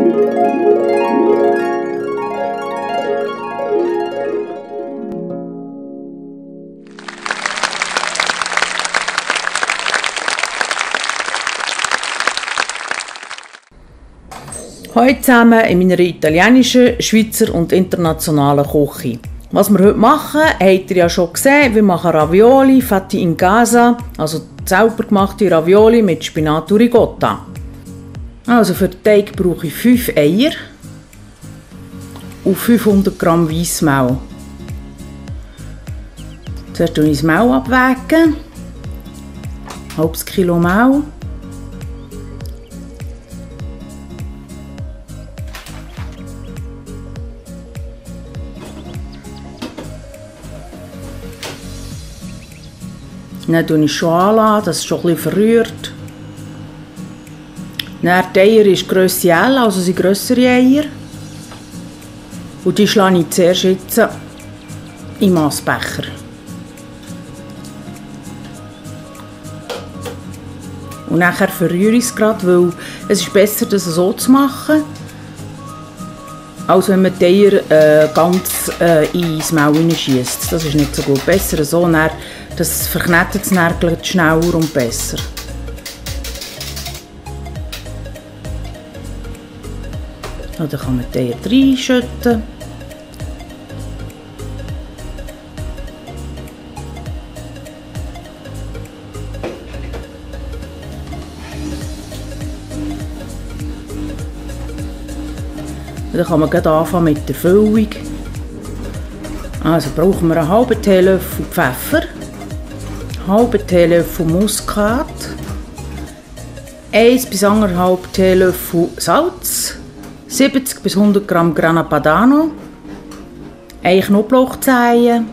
Heute zusammen in meiner italienischen, Schweizer und internationalen Küche. Was wir heute machen, habt ihr ja schon gesehen. Wir machen Ravioli fatti in casa, also selber gemachte Ravioli mit Spinat und Ricotta. Also für den Teig brauche ich 5 Eier und 500 Gramm Weissmehl. Zuerst abwäge ich das Mehl abwägen. Ein halbes Kilo Mehl. Dann tue ich schon anlassen, dass es schon ein bisschen verrührt. Dann die Eier ist Grösse L, also sind grössere Eier. Und die schlage ich zuerst jetzt im Massbecher. Und nachher verrühre ich es gerade, weil es ist besser, das so zu machen, als wenn man die Eier ganz ins Mehl hineinschiesst. Das ist nicht so gut. Besser so, dann, das verknetet das Närgel schneller und besser. Ja, dann kann man die Eier reinschütten. Und dann kann man gleich anfangen mit der Füllung. Also brauchen wir einen halben Teelöffel Pfeffer, einen halben Teelöffel Muskat, 1 bis 1,5 Teelöffel Salz, 70 bis 100 Gramm Grana Padano, 1 Knoblauchzehe,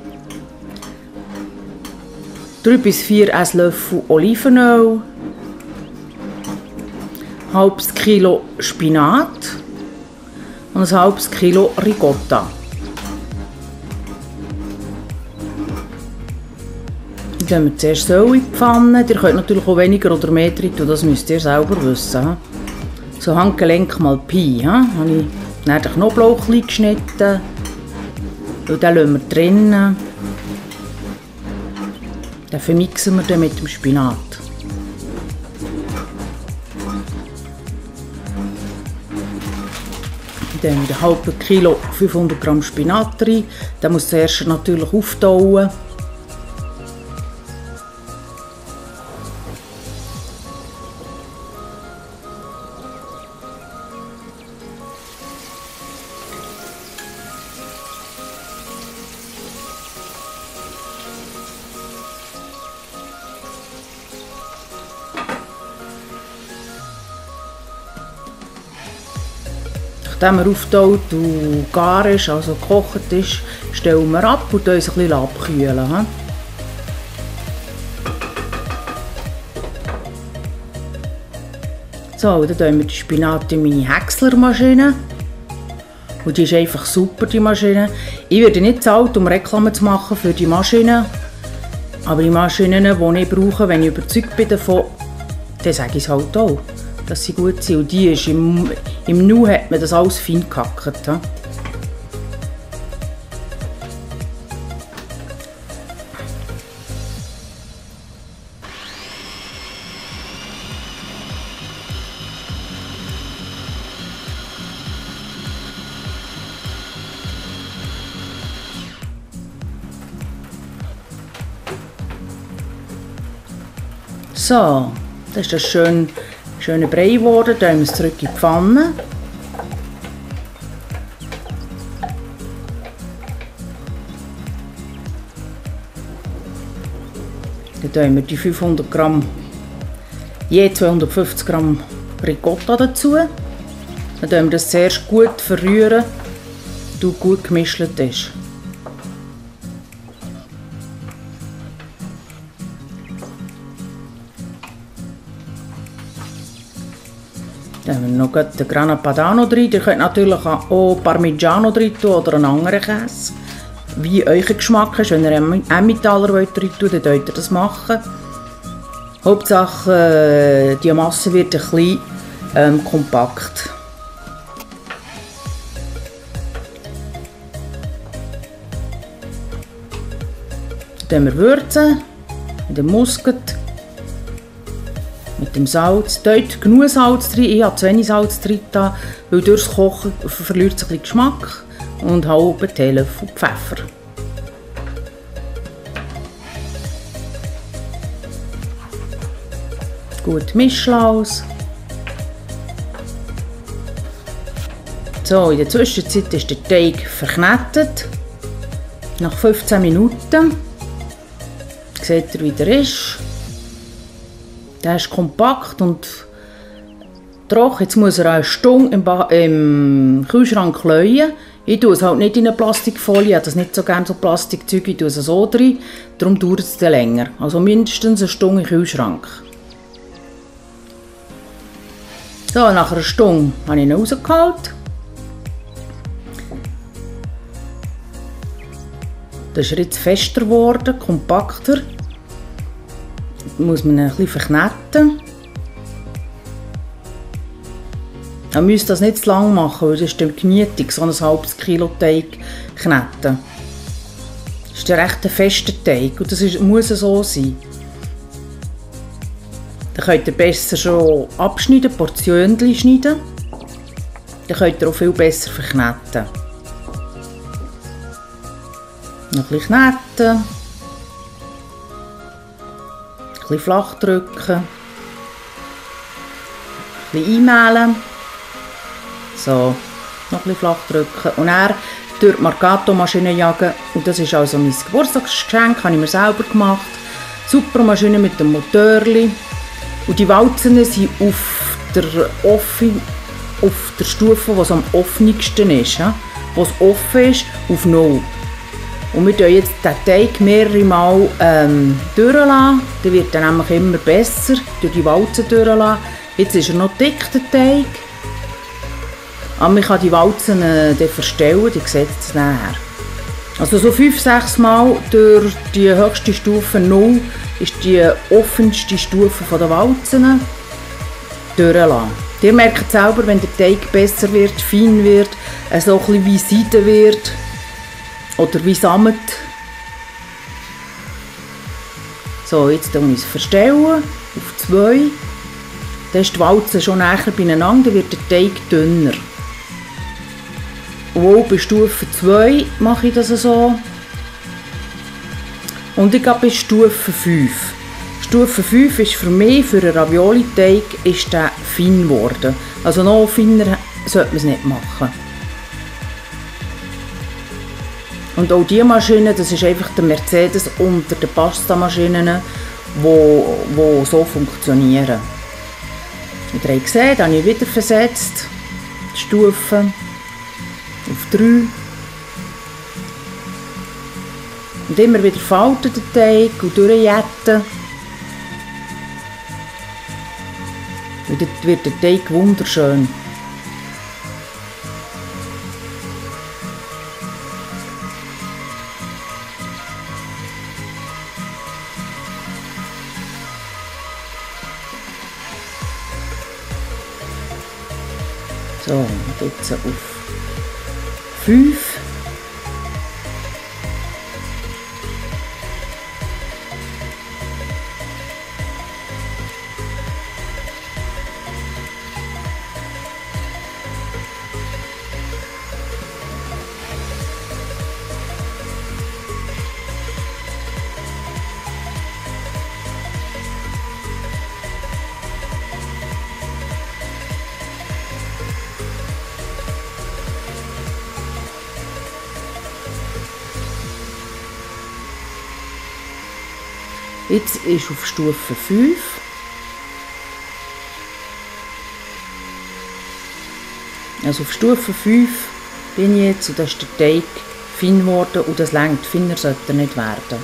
3 bis 4 Esslöffel Olivenöl, ein halbes Kilo Spinat und ein halbes Kilo Ricotta. Dann tun wir zuerst Öl in die Pfanne. Ihr könnt natürlich auch weniger oder mehr drin tun, das müsst ihr selber wissen. So Handgelenk mal Pi. Habe ich dann den Knoblauch geschnitten. Und den lassen wir drinnen. Dann vermixen wir den mit dem Spinat. Dann haben wir einen halben Kilo 500 Gramm Spinat rein. Den muss zuerst natürlich auftauen. Nachdem er auftaut und gar ist, also gekocht ist, stellen wir ab und uns ein bisschen abkühlen. So, dann tun wir die Spinat in meine Häckslermaschine. Und die ist einfach super, die Maschine. Ich werde nicht zu alt, um Reklame zu machen für die Maschine. Aber die Maschinen, die ich brauche, wenn ich überzeugt bin davon, dann sage ich es halt auch, dass sie gut sind. Und die ist im Nu hat man das alles fein gehackt. So, das ist das schöne Brei geworden. Dann tun wir es zurück in die Pfanne. Dann tun wir die 500 Gramm, je 250 Gramm Ricotta dazu. Dann tun wir das zuerst gut verrühren, bis gut gemischt ist. Dann haben wir noch den Grana Padano drin. Ihr könnt natürlich auch Parmigiano drin tun oder einen anderen Käse. Wie euer Geschmack ist. Wenn ihr Emmentaler drin tun wollt, dann könnt ihr das machen. Hauptsache die Masse wird ein bisschen kompakt. Dann wir würzen mit dem Muskat, mit dem Salz. Dort genug Salz drin, ich habe zu wenig Salz drin, weil durchs Kochen verliert es ein bisschen Geschmack. Und halben Teelöffel Pfeffer. Gut mischen aus. So, in der Zwischenzeit ist der Teig verknetet. Nach 15 Minuten. Seht ihr, wie der ist. Der ist kompakt und trocken. Jetzt muss er eine Stunde im Kühlschrank leuen. Ich tue es halt nicht in eine Plastikfolie, ich habe das nicht so gerne so Plastikzeug, ich tue es so drin. Darum dauert es dann länger. Also mindestens eine Stunde im Kühlschrank. So, nach einer Stunde habe ich ihn rausgeholt. Das ist jetzt fester geworden, kompakter. Da muss man ihn ein bisschen verkneten. Man müsste das nicht zu lang machen, weil das ist dann gemütig, so ein halbes Kilo Teig kneten. Das ist ein recht fester Teig und das muss so sein. Dann könnt ihr besser schon abschneiden, Portionen schneiden. Dann könnt ihr auch viel besser verkneten. Noch ein bisschen kneten. Ein bisschen flach drücken. Ein bisschen einmehlen. So, noch ein bisschen flach drücken. Und dann durch die Marcato-Maschine jagen. Und das ist also mein Geburtstagsgeschenk, habe ich mir selber gemacht. Super Maschine mit dem Motorli. Und die Walzen sind auf der Stufe, die am offensten ist. Ja? Wo es offen ist, auf 0. Und wir tun jetzt den Teig mehrere Mal durchlassen. Der wird dann nämlich immer besser, durch die Walzen durchlassen. Jetzt ist er noch dick, der Teig. Aber man kann die Walzen dann verstellen, die sieht es nachher. Also so 5-6 Mal durch die höchste Stufe 0 ist die offenste Stufe der Walzen durchlassen. Ihr merkt selber, wenn der Teig besser wird, fein wird, so ein bisschen wie Seide wird oder wie Samt. So, jetzt muss ich es verstellen auf 2. Dann ist die Walze schon näher beieinander, dann wird der Teig dünner. Und auch bei Stufe 2 mache ich das so. Und ich gehe bis Stufe 5. Stufe 5 ist für mich, für einen Ravioli-Teig, ist der fein geworden. Also noch feiner sollte man es nicht machen. Und auch diese Maschine, das ist einfach der Mercedes unter den Pasta-Maschinen, die so funktionieren. Wie ihr seht, habe ich wieder versetzt, die Stufen auf 3. Und immer wieder falten den Teig und durchjetten. Und dann wird der Teig wunderschön. So, und jetzt auf 5. Jetzt ist auf Stufe 5. Also auf Stufe 5 bin ich jetzt und da ist der Teig fein geworden und das reicht. Feiner sollte er nicht werden.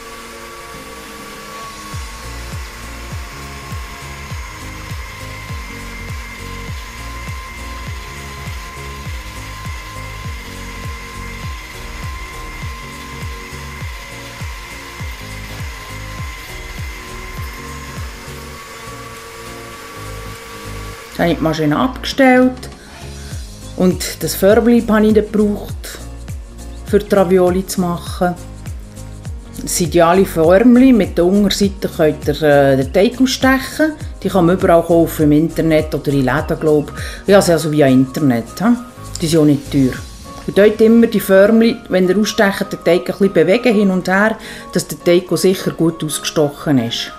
Dann habe ich die Maschine abgestellt und das Förbli habe ich gebraucht, für die Ravioli zu machen. Das ideale Formel. Mit der Unterseite könnt ihr den Teig ausstechen. Die kann man überall kaufen, im Internet oder in Läden, glaube ich. Ja, also via Internet. Die sind auch nicht teuer. Und dort immer die Formel, wenn ihr ausstecht, den Teig ein bisschen bewegen, hin und her, dass der Teig auch sicher gut ausgestochen ist.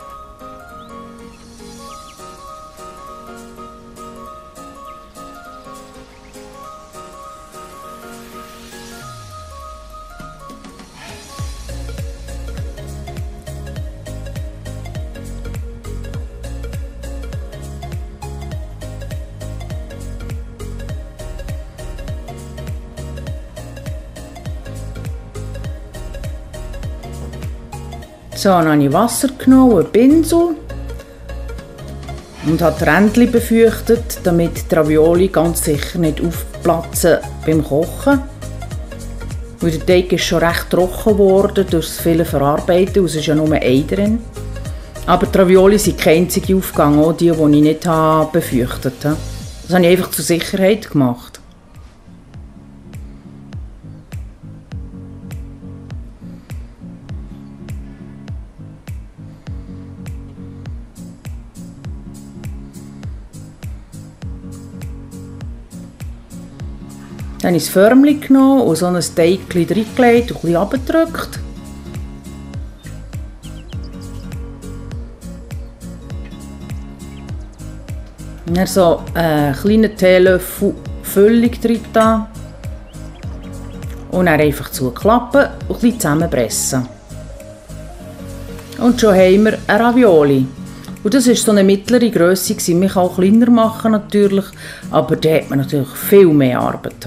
So, dann habe ich Wasser genommen, einen Pinsel und habe die Rändchen befeuchtet, damit die Ravioli ganz sicher nicht aufplatzen beim Kochen. Weil der Teig ist schon recht trocken geworden durch das viele Verarbeiten, es ist ja nur ein drin. Aber die Ravioli sind keine einzige Aufgang, auch die ich nicht befeuchtet habe. Das habe ich einfach zur Sicherheit gemacht. Dann habe ich das Förmchen genommen und so ein Teig reingelegt und ein bisschen runtergedrückt. Und dann so einen kleinen Teelöffel Füllung drin da. Und dann einfach zuklappen und ein bisschen zusammenpressen. Und schon haben wir ein Ravioli. Und das war so eine mittlere Grösse. Man kann auch kleiner machen natürlich, aber da hat man natürlich viel mehr Arbeit.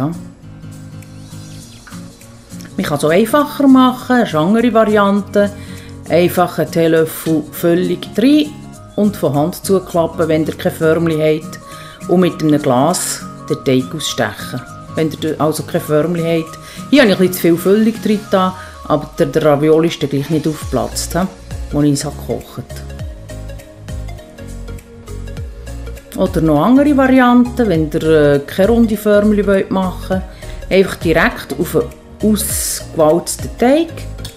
Man kann es auch einfacher machen, das ist eine andere Variante. Einfach einen Teelöffel Füllung rein und von Hand zuklappen, wenn ihr keine Förmchen habt. Und mit einem Glas den Teig ausstechen. Wenn ihr also keine Förmchen habt. Hier habe ich ein bisschen zu viel Füllung drin, aber der Ravioli ist gleich nicht aufgeplatzt, als ich es gekocht habe. Oder noch andere Varianten, wenn ihr keine runde Förmchen machen wollt. Einfach direkt auf einen ausgewalzten Teig.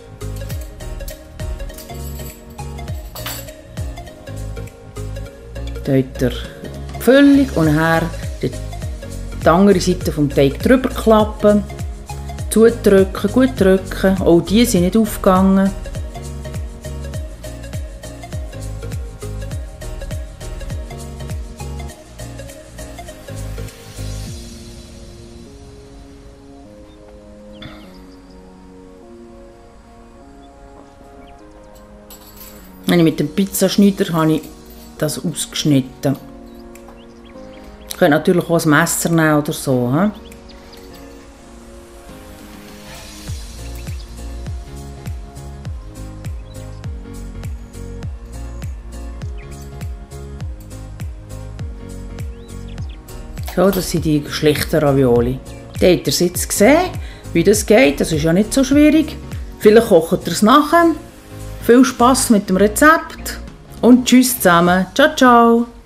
Dort die Füllung und nachher die andere Seite vom Teig drüber klappen. Zudrücken, gut drücken. Auch die sind nicht aufgegangen. Mit dem Pizzaschneider habe ich das ausgeschnitten. Ihr könnt natürlich auch ein Messer nehmen oder so. So, das sind die schlichten Ravioli. Dann habt ihr es jetzt gesehen, wie das geht. Das ist ja nicht so schwierig. Vielleicht kocht ihr es nachher. Viel Spass mit dem Rezept und tschüss zusammen. Ciao, ciao.